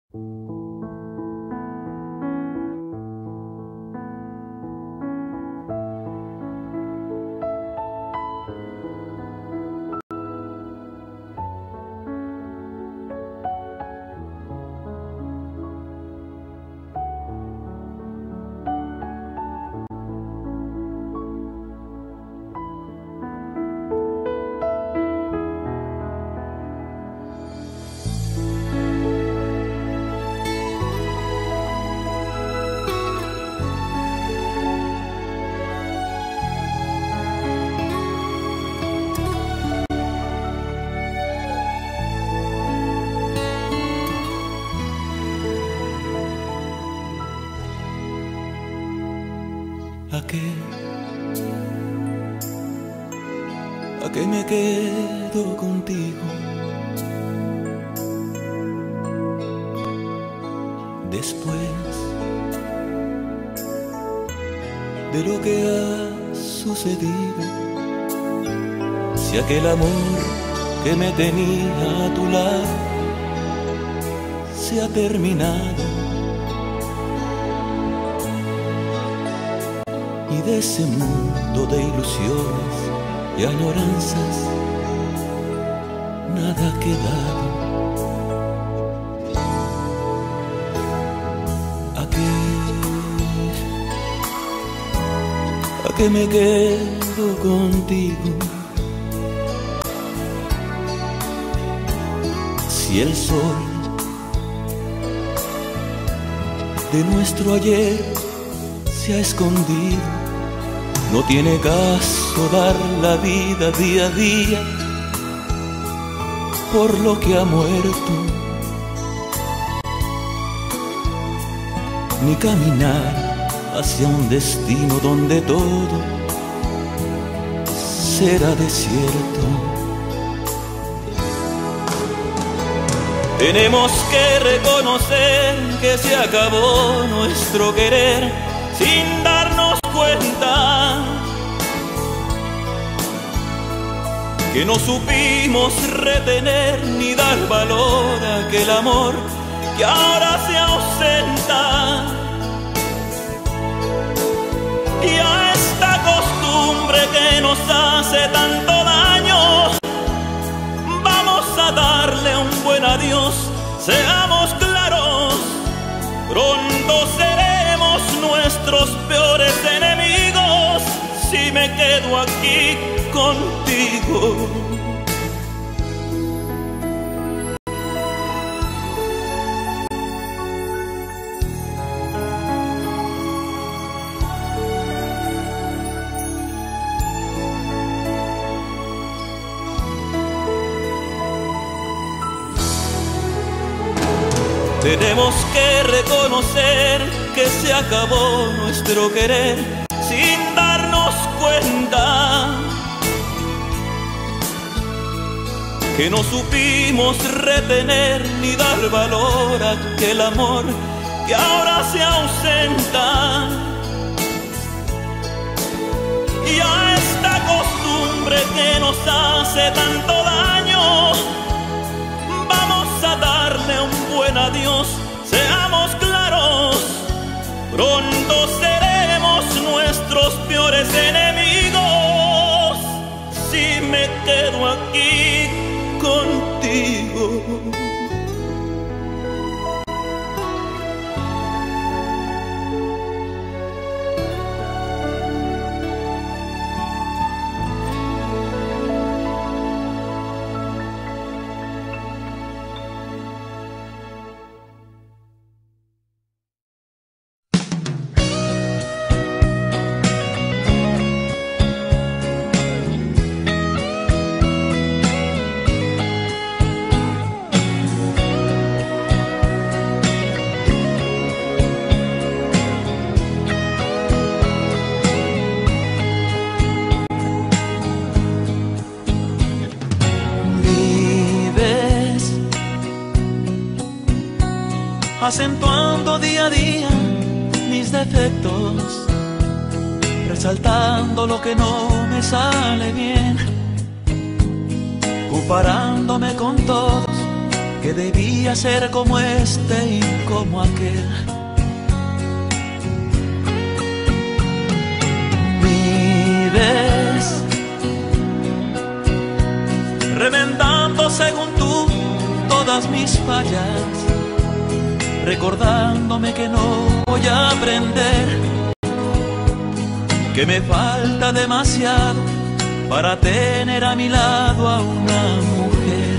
¿A qué me quedo contigo? Después de lo que ha sucedido, si aquel amor que me tenía a tu lado se ha terminado, y de ese mundo de ilusiones y añoranzas nada ha quedado. ¿A qué me quedo contigo? Si el sol de nuestro ayer se ha escondido, no tiene caso dar la vida día a día por lo que ha muerto, ni caminar hacia un destino donde todo será desierto. Tenemos que reconocer que se acabó nuestro querer sin darnos cuenta, que no supimos retener ni dar valor a aquel amor que ahora se ausenta. Y a esta costumbre que nos hace tanto daño, vamos a darle un buen adiós. Seamos claros, pronto seremos nuestros peores enemigos si me quedo aquí contigo. Tenemos que reconocer que se acabó nuestro querer sin darnos cuenta, que no supimos retener ni dar valor a aquel amor que ahora se ausenta. Y a esta costumbre que nos hace tanto daño, vamos a darle un buen adiós. Seamos claros, pronto seremos nuestros peores enemigos si me quedo aquí contigo. Acentuando día a día mis defectos, resaltando lo que no me sale bien, comparándome con todos que debía ser como este y como aquel. Vives remendando según tú todas mis fallas, recordándome que no voy a aprender, que me falta demasiado para tener a mi lado a una mujer.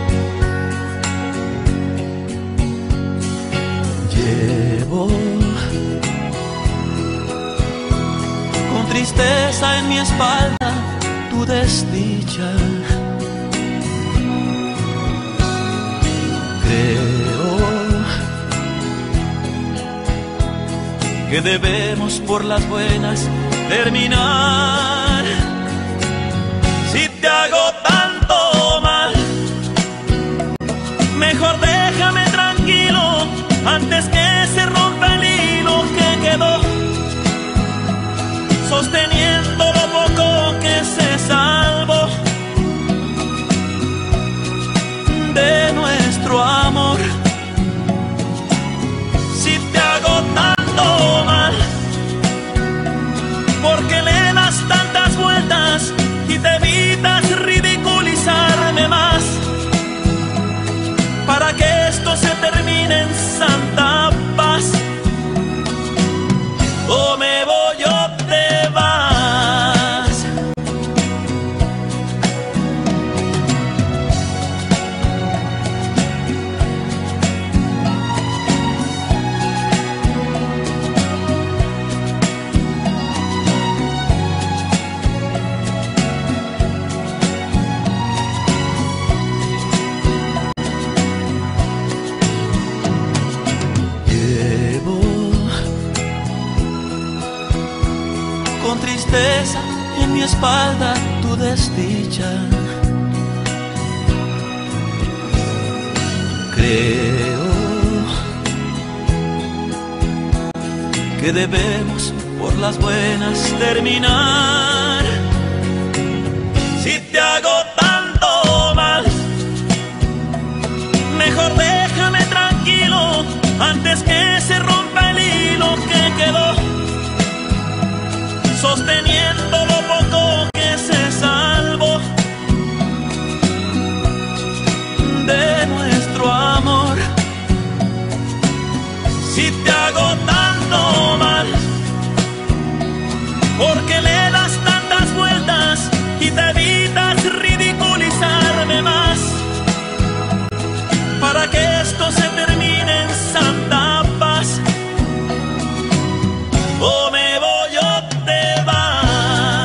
Llevo con tristeza en mi espalda tu desdicha. Creo que debemos por las buenas terminar. Si te hago tanto mal, mejor déjame tranquilo antes que se rompa el hilo que quedó sosteniendo lo poco que se salvó de nuestro amor. Si te hago tanto mal, porque le das tantas vueltas y te evitas ridiculizarme más, para que esto se termine en santa paz. O me voy o te vas. Con tristeza en mi espalda tu desdicha. Creo que debemos por las buenas terminar. Si te hago tanto mal, mejor déjame tranquilo antes que se rompa el hilo que quedó sosteniendo lo poco que se salvó de nuestro amor. Si te hago tanto mal, porque le das tantas vueltas y te evitas ridiculizarme más, para que esto se termine en santa paz. O me voy o te vas.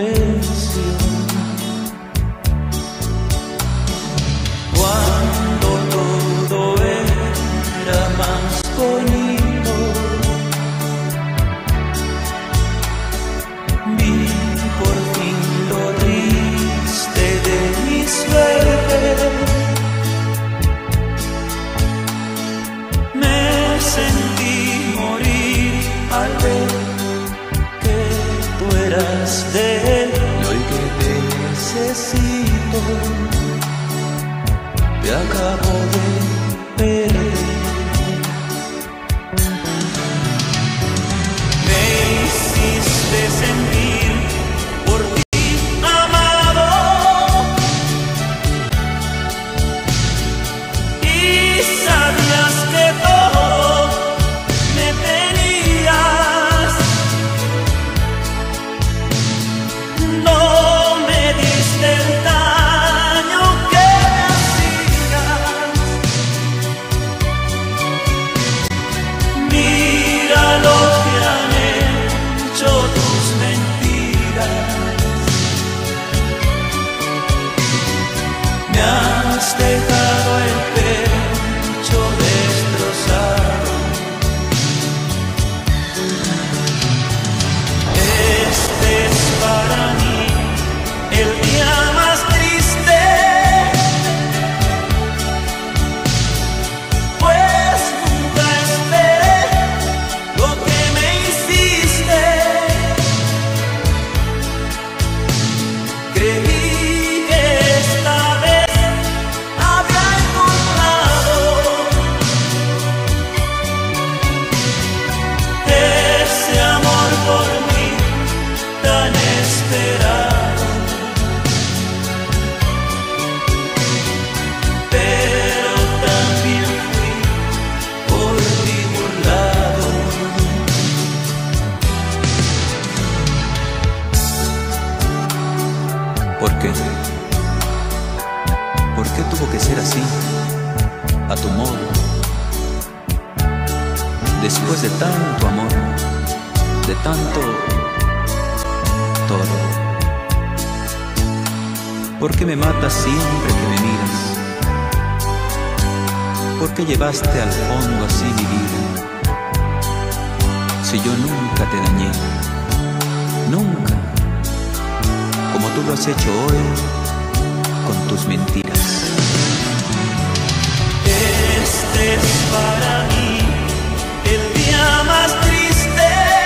precio. Cuando todo era más bonito, vi por fin lo triste de mi suerte. Me sentí morir al ver que tú eras de él, y hoy que te necesito, te acabo de perder. Me hiciste sentir por ti amado, y sabías que todo me tenías. No me diste el daño que mira lo que han hecho tus mentiras. Me has dejado el pecho destrozado. Este es para mí el día más triste, pues nunca esperé lo que me hiciste. Creí que esta vez había encontrado ese amor por mí tan esperado, pero también fui por ti burlado. ¿Por qué? ¿Por qué tuvo que ser así, a tu modo? Después de tanto amor, de tanto todo. ¿Por qué me matas siempre que me miras? ¿Por qué llevaste al fondo así mi vida? Si yo nunca te dañé, nunca, como tú lo has hecho hoy con tus mentiras. Este es para mí el día más triste,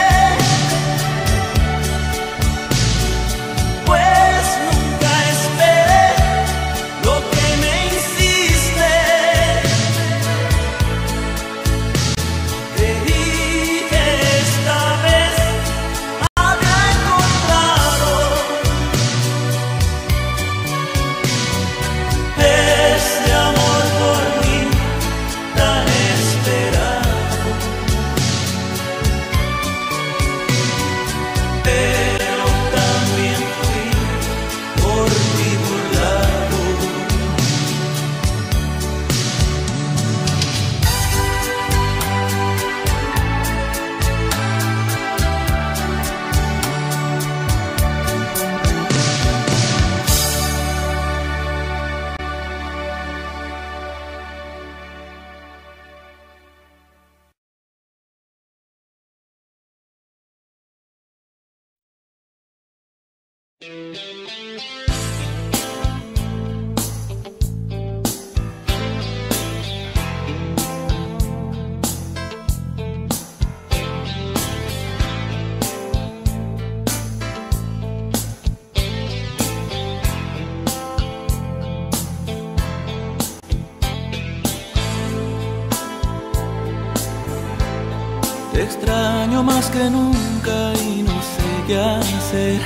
pues nunca esperé lo que me hiciste. Creí que esta vez había encontrado ese amor por mí tan esperado. Pero también fui por ti burlado. Te extraño más que nunca y no sé qué hacer.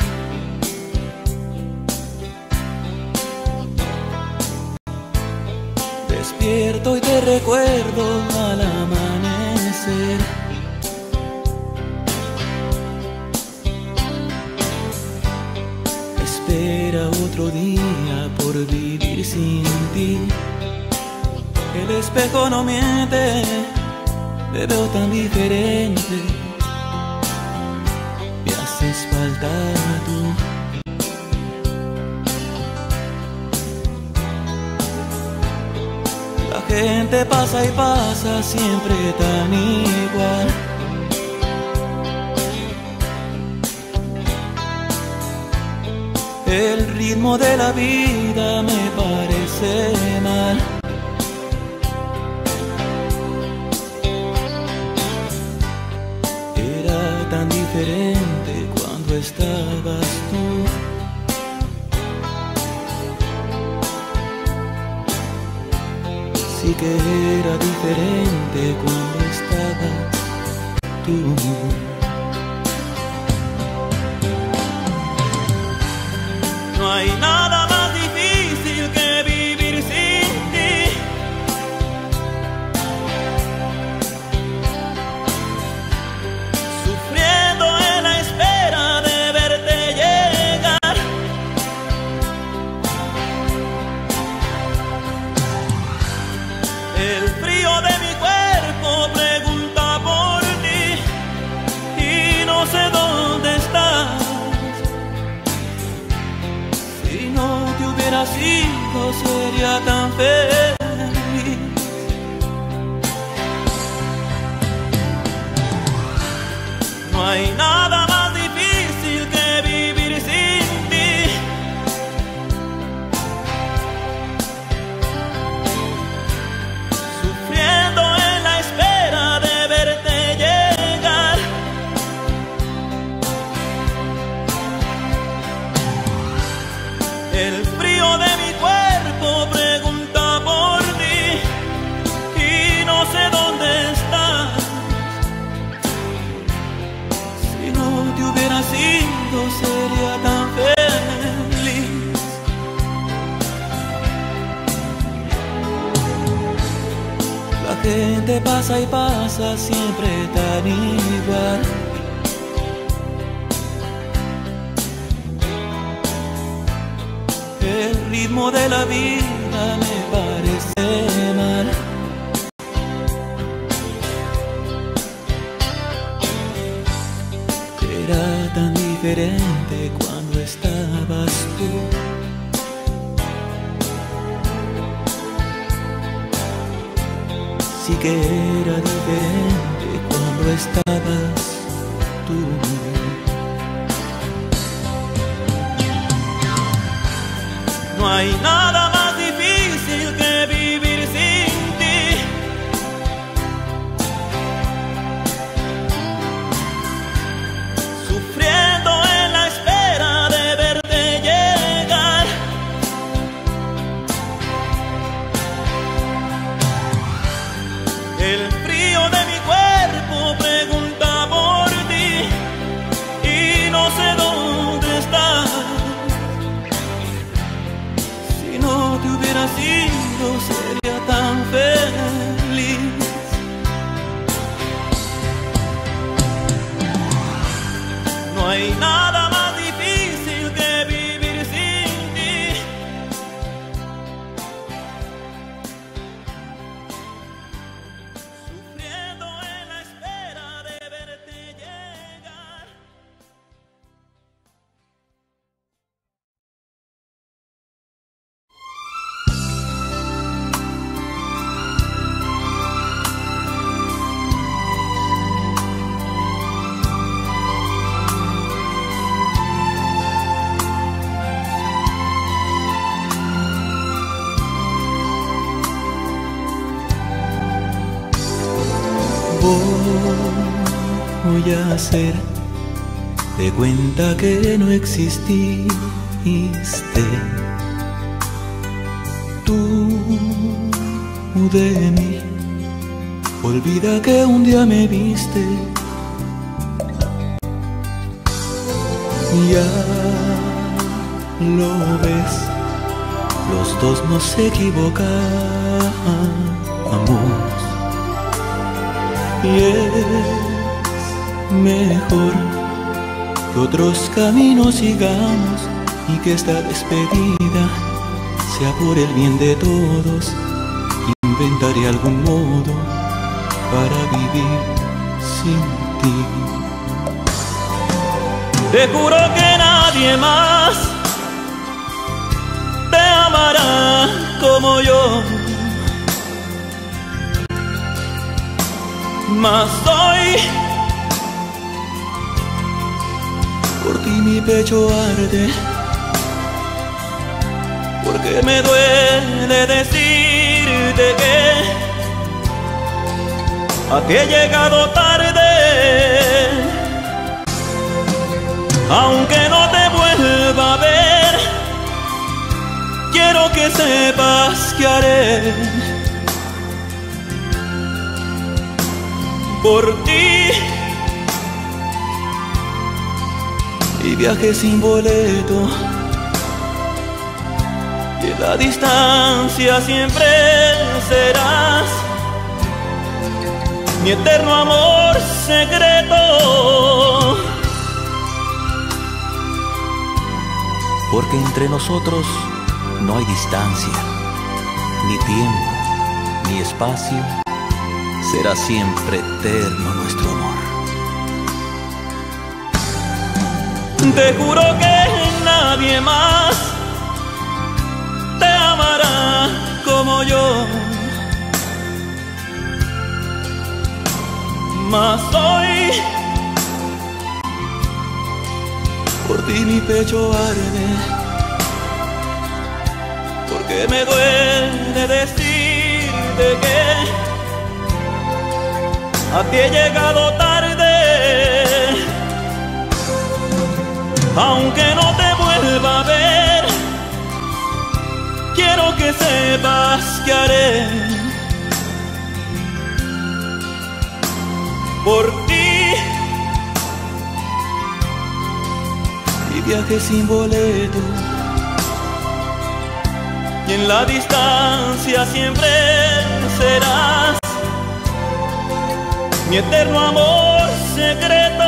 Despierto y te recuerdo al amanecer. Espera otro día por vivir sin ti. El espejo no miente, te veo tan diferente. Me haces falta tú. gente pasa y pasa siempre tan igual. El ritmo de la vida me parece mal. Era tan diferente cuando estabas tú. Sí que era diferente cuando estabas tú. No hay nada más difícil que vivir sin ti. Sufriendo en la espera de verte llegar. El frío de mi cuerpo pregunta por ti y no sé dónde estás. Si no te hubiera sido, sería tan feliz. No hay nada más difícil que vivir sin ti. Sufriendo en la espera de verte llegar. El frío de mi cuerpo pregunta por ti y no sé dónde estás. Si no te hubiera sido, sería tan feliz. La gente pasa y pasa siempre tan igual. El ritmo de la vida me parece mal. Era tan diferente cuando estabas tú. Sí que era diferente cuando estabas tú. No hay nada más difícil que vivir sin ti. Sufriendo en la espera de verte llegar. El frío de mi cuerpo pregunta por ti y no sé dónde estás. Si no te hubiera sido, sería tan feliz. No hay nada más difícil que vivir sin ti. Sufriendo en la espera de verte llegar. Voy a hacer de cuenta que no exististe. Tú de mí, olvida que un día me viste. Ya lo ves, los dos nos equivocamos. Y es mejor que otros caminos sigamos y que esta despedida sea por el bien de todos. Inventaré algún modo para vivir sin ti. Te juro que nadie más te amará como yo. Mas hoy por ti mi pecho arde, porque me duele decirte que a ti he llegado tarde. Aunque no te vuelva a ver, quiero que sepas que haré por ti. Y viaje sin boleto, y en la distancia siempre serás mi eterno amor secreto. Porque entre nosotros no hay distancia, ni tiempo, ni espacio. Será siempre eterno nuestro amor. Te juro que nadie más te amará como yo. Mas hoy por ti mi pecho arde, porque me duele decirte que a ti he llegado tarde. Aunque no te vuelva a ver, quiero que sepas que haré por ti. Y viaje sin boleto, y en la distancia siempre serás mi eterno amor secreto.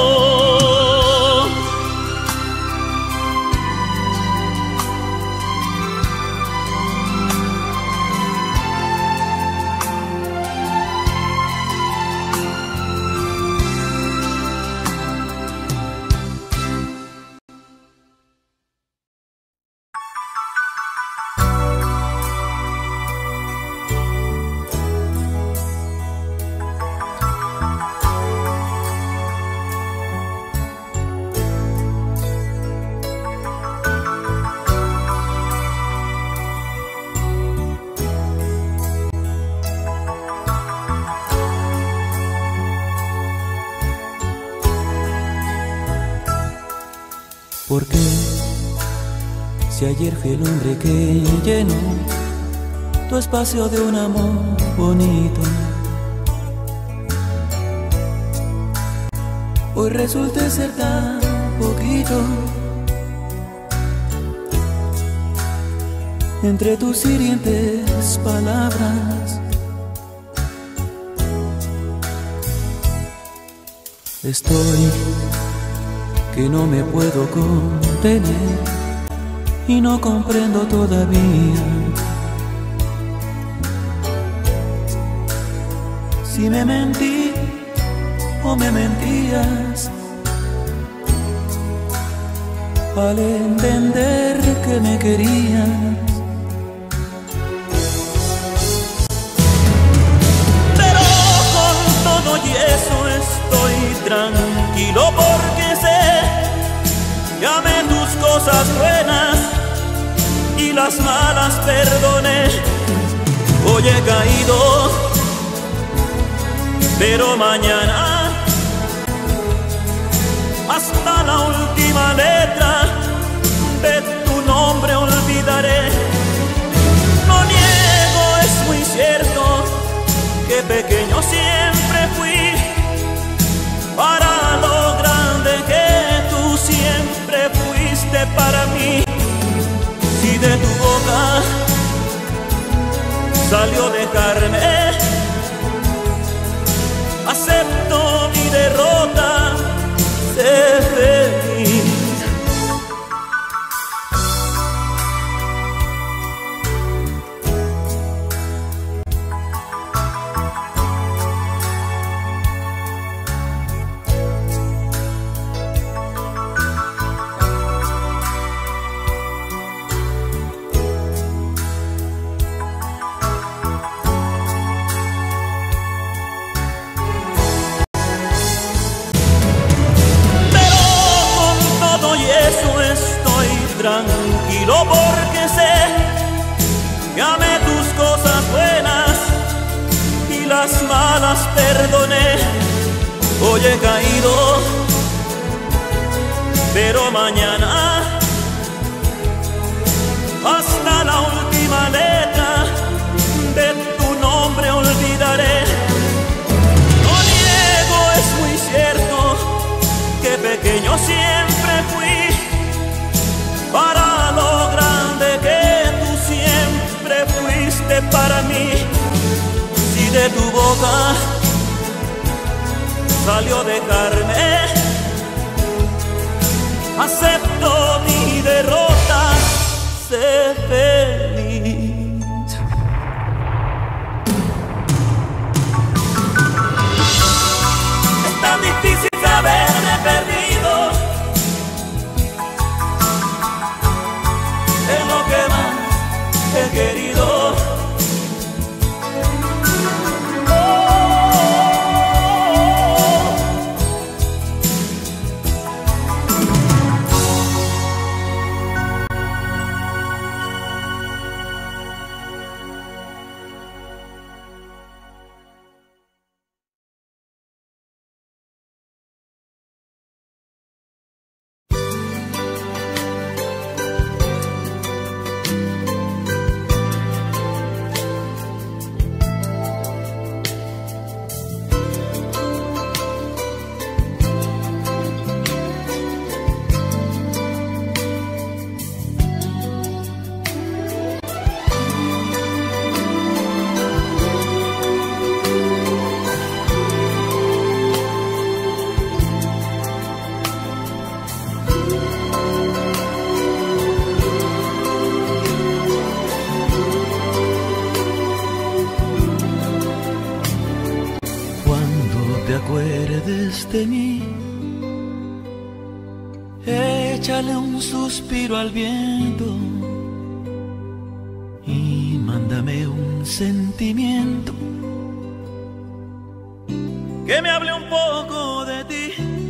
Porque si ayer fui el hombre que llenó tu espacio de un amor bonito, hoy resulta ser tan poquito. Entre tus hirientes palabras estoy que no me puedo contener y no comprendo todavía si me mentí o me mentías al entender que me querías. Pero con todo y eso estoy tranquilo porque sé que amé tus cosas buenas y las malas perdoné. Hoy he caído, pero mañana hasta la última letra de tu nombre olvidaré. No niego, es muy cierto que pequeño siempre fui para lo grande que tú siempre fuiste para mí. Si de tu boca salió dejarme, acepto mi derrota, sé feliz. tranquilo porque sé que amé tus cosas buenas y las malas perdoné. Hoy he caído, pero mañana hasta la última letra de tu nombre olvidaré. No niego, es muy cierto que pequeño siempre fui para lo grande que tú siempre fuiste para mí. Si de tu boca salió dejarme, acepto mi derrota, sé feliz. Es tan difícil haberme perdido, es lo que más he querido. De mí, échale un suspiro al viento y mándame un sentimiento que me hable un poco de ti.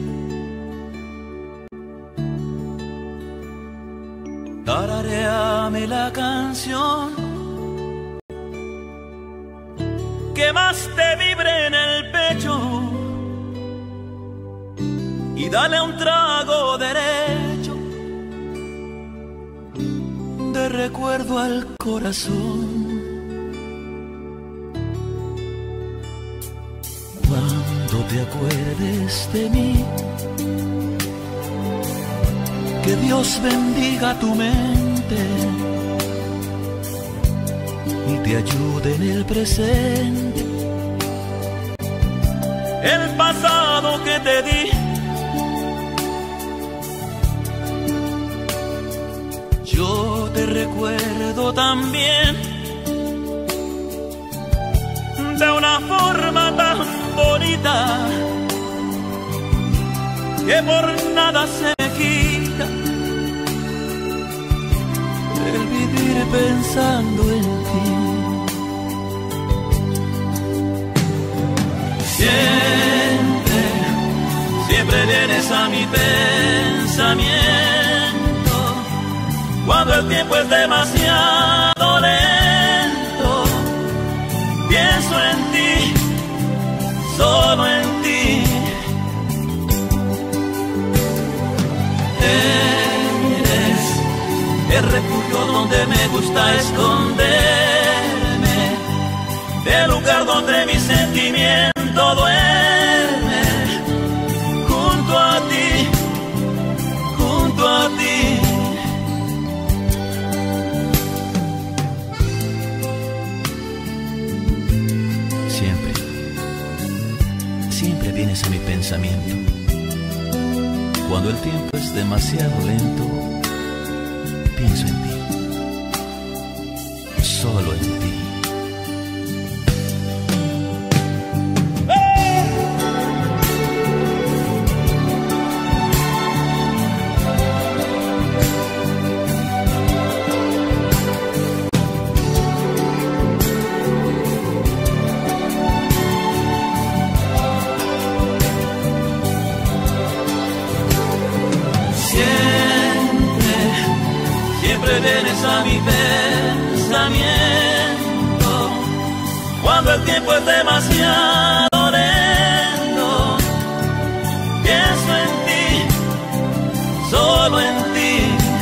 Tararéame la canción que más te vibre en el pecho y dale un trago derecho de recuerdo al corazón. Cuando te acuerdes de mí, que Dios bendiga tu mente y te ayude en el presente. El pasado que te di, yo te recuerdo también de una forma tan bonita que por nada se me quita el vivir pensando en ti. Siempre, siempre vienes a mi pensamiento cuando el tiempo es demasiado lento. Pienso en ti, solo en ti. Eres el refugio donde me gusta esconderme, el lugar donde mi sentimiento duerme. Junto a ti, junto a ti. Siempre vienes a mi pensamiento cuando el tiempo es demasiado lento. Pienso en ti, solo en ti. siempre vienes a mi pensamiento. Cuando el tiempo es demasiado lento, pienso en ti, solo en ti.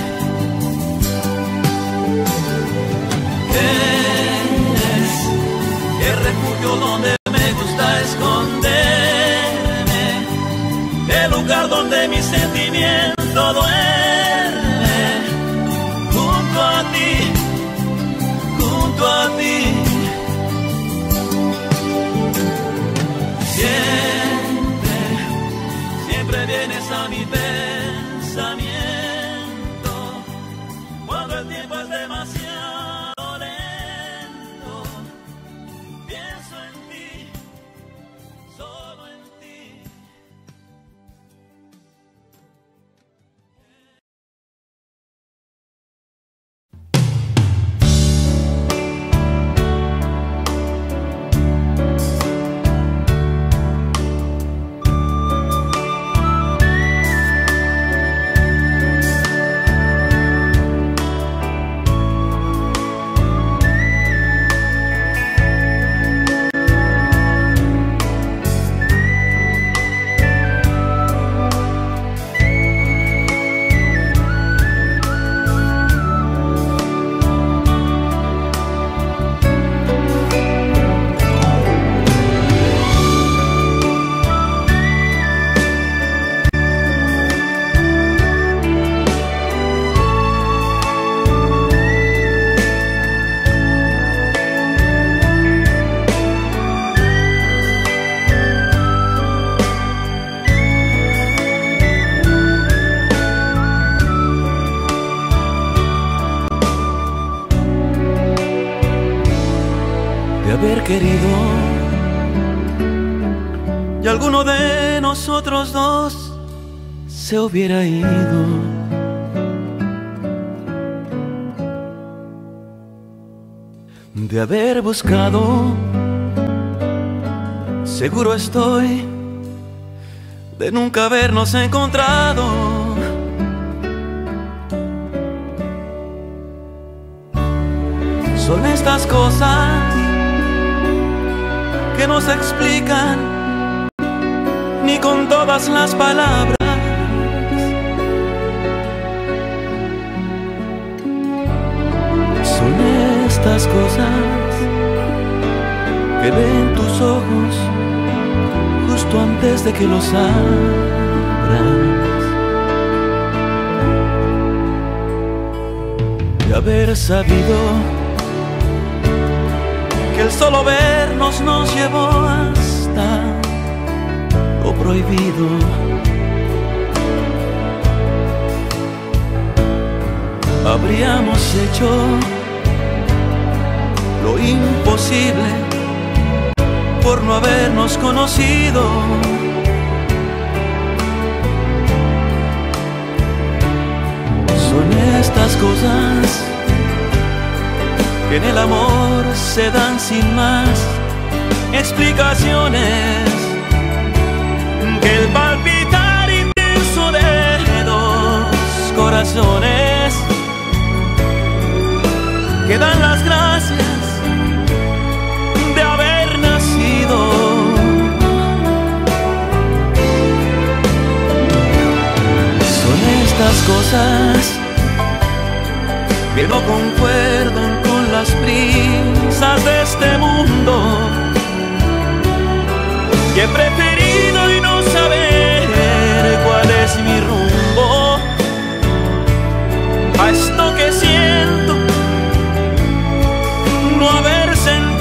Eres el refugio donde me gusta esconderme, el lugar donde mi sentimiento duerme, junto a ti, junto a ti. Siempre, siempre vienes a mi pensamiento, cuando el tiempo es demasiado lento, pienso en ti, solo en ti. Haber querido y alguno de nosotros dos se hubiera ido. De haber buscado, seguro estoy de nunca habernos encontrado. Son estas cosas que no se explican ni con todas las palabras. Son estas cosas que ven tus ojos justo antes de que los abras. De haber sabido que el solo vernos nos llevó hasta lo prohibido, habríamos hecho lo imposible por no habernos conocido. Son estas cosas que en el amor se dan sin más explicaciones, que el palpitar intenso de dos corazones que dan las gracias de haber nacido. Son estas cosas que no concuerdan con las prisas de este mundo, que he preferido y no saber cuál es mi rumbo, a esto que siento no haber sentido.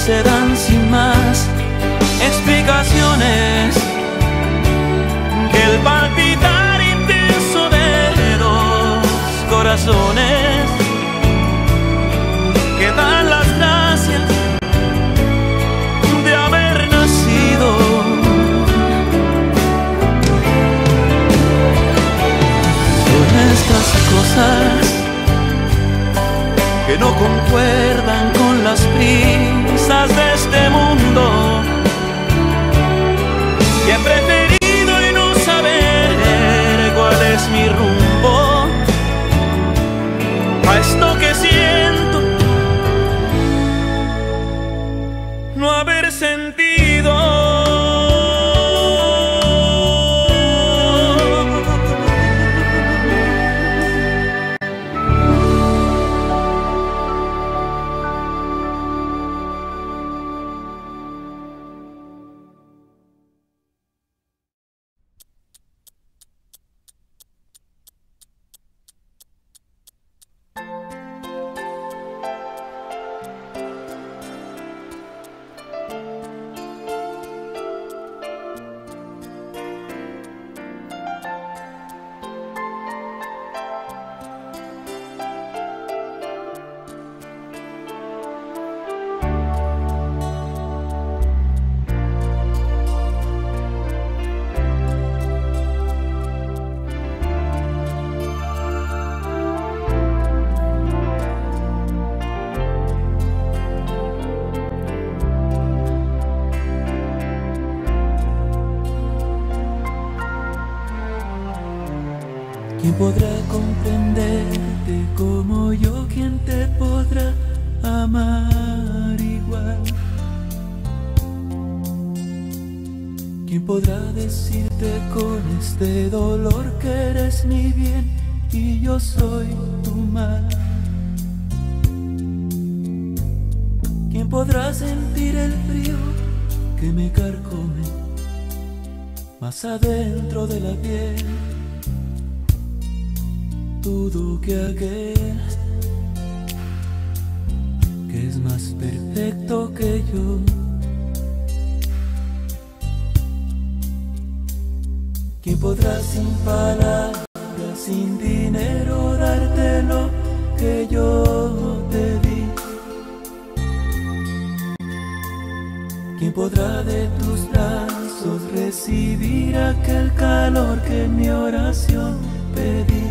se dan sin más explicaciones que el palpitar intenso de dos corazones que dan las gracias de haber nacido. Son estas cosas que no concuerdan con las prisas de este mundo, y he preferido y no saber cuál es mi rumbo a esto que siento no haber sentido. ¿Quién podrá comprenderte como yo? ¿Quién te podrá amar igual? ¿Quién podrá decirte con este dolor que eres mi bien y yo soy tu mal? ¿Quién podrá sentir el frío que me carcome más adentro de la piel? Dudo que aquel que es más perfecto que yo ¿quién podrá sin palabras, sin dinero darte lo que yo te di? ¿Quién podrá de tus brazos recibir aquel calor que en mi oración pedí?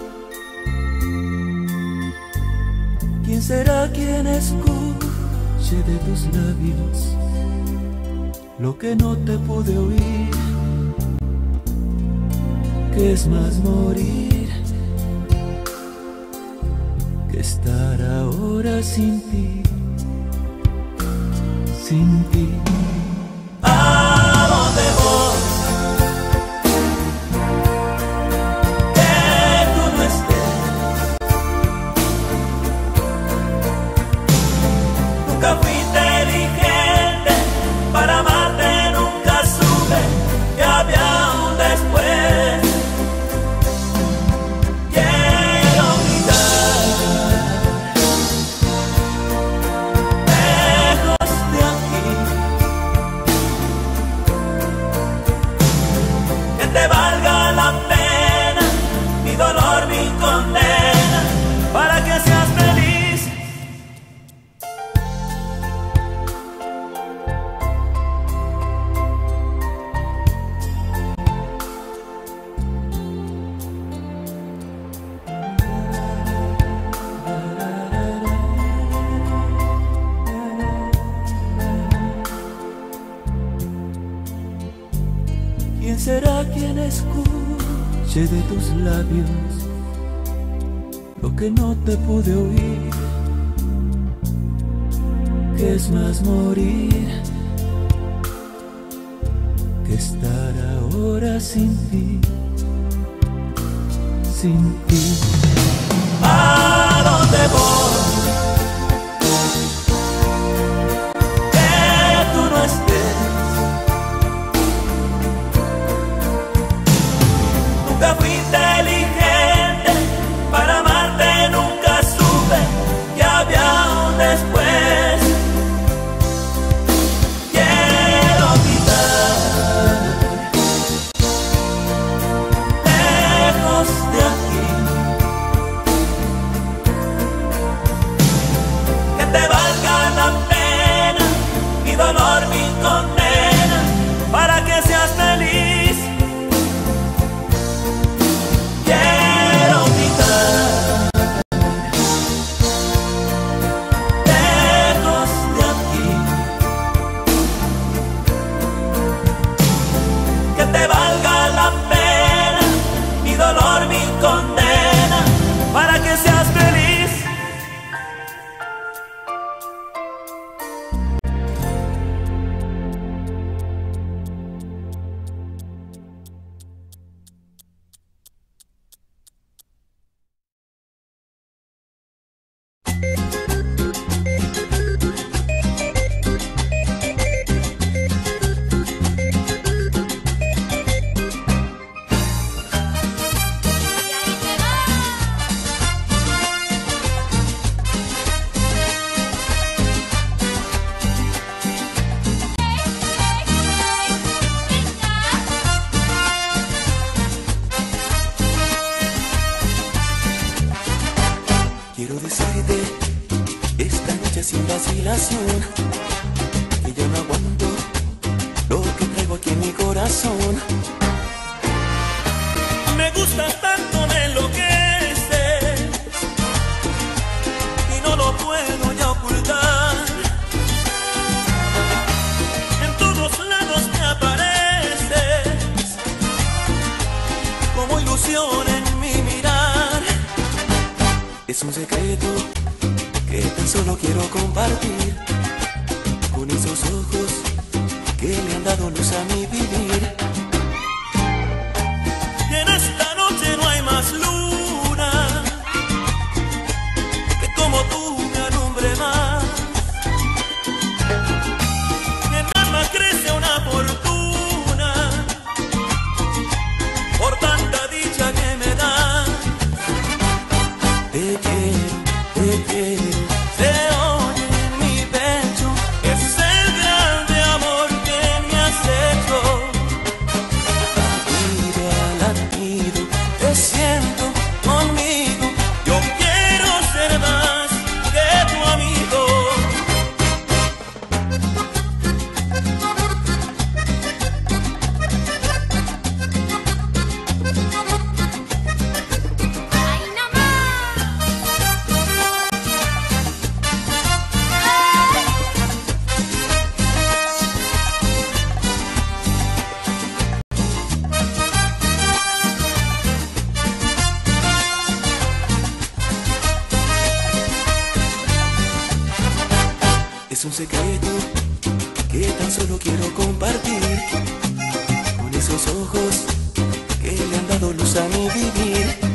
¿Quién será quien escuche de tus labios lo que no te pude oír? ¿Qué es más morir que estar ahora sin ti, sin ti? ¿A dónde voy? Nunca fui inteligente para amarte, nunca supe que había un después. Quiero gritar lejos de aquí, que te valga la pena mi dolor, mi condena, para que seas feliz. ¿Quién será quien escuche de tus labios lo que no te pude oír? ¿Qué es más morir que estar ahora sin ti, sin ti? ¿A dónde voy? Que tú no estés. Nunca fui inteligente para amarte, nunca supe que había un después. pasión, que yo no aguanto lo que traigo aquí en mi corazón. Me gusta tanto, me enloqueces y no lo puedo ya ocultar. En todos lados me apareces como ilusión en mi mirar. Es un secreto que tan solo quiero compartir con esos ojos que le han dado luz a mi vivir. Y en esta noche no hay más luna que como tú me alumbre más. En mi alma crece una fortuna por tanta dicha que me da. Te quiero, se oye en mi pecho, es el grande amor que me has hecho. Latido a latido, te siento conmigo, yo quiero ser más que tu amigo. Es un secreto que tan solo quiero compartir con esos ojos que le han dado luz a mi vivir.